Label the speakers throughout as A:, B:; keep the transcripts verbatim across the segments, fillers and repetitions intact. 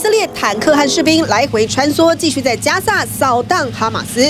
A: 色列坦克和士兵来回穿梭，继续在加萨扫荡哈马斯。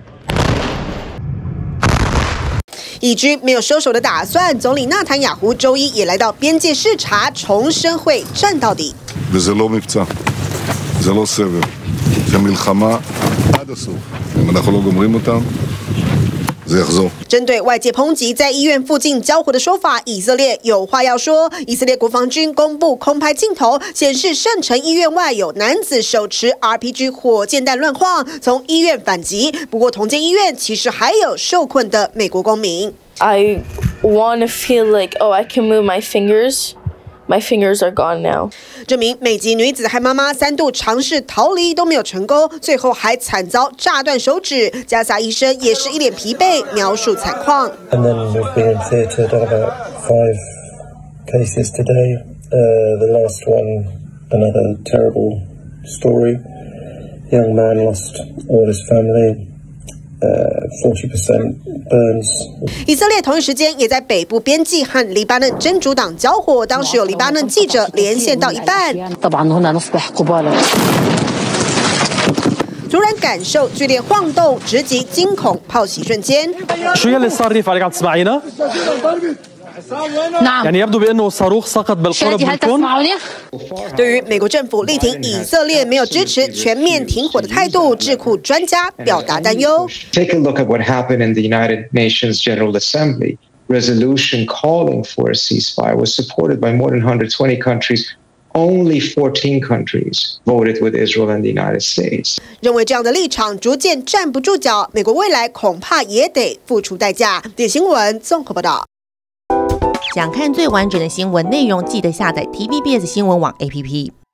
A: 以居没有收手的打算，总理纳坦雅胡周一也来到边界视察，重申会战到底。
B: וזה לא מבצע, זה לא סבב, זה מלחמה עד הסוף. אם אנחנו לא גומרים אותם, זה יחזור.
A: 针对外界抨击在医院附近交火的说法，以色列有话要说。以色列国防军公布空拍镜头，显示圣城医院外有男子手持 R P G 火箭弹乱晃，从医院反击。不过，同间医院其实还有受困的美国公民。
C: I want to feel like, oh, I can move my fingers. My fingers are gone now.
A: 这名美籍女子和妈妈三度尝试逃离都没有成功，最后还惨遭炸断手指。加萨医生也是一脸疲惫，描述惨况。
D: And then we've been in theatre, done about five cases today. Uh, the last one, another terrible story. Young man lost all his family. forty percent burns.
A: 以色列同一时间也在北部边际和黎巴嫩真主党交火，当时有黎巴嫩记者连线到一半，突然感受剧烈晃动，直击惊恐炮袭瞬间。
E: يعني يبدو بأنه صاروخ سقط بالقرب منكم.
A: 对于美国政府力挺以色列没有支持全面停火的态度，智库专家表达担忧。
F: Take a look at what happened in the United Nations General Assembly. Resolution calling for a ceasefire was supported by more than one hundred twenty countries. Only fourteen countries voted with Israel and the United States.
A: 认为这样的立场逐渐站不住脚，美国未来恐怕也得付出代价。点新闻综合报道。
G: 想看最完整的新闻内容，记得下载 T V B S 新闻网 A P P。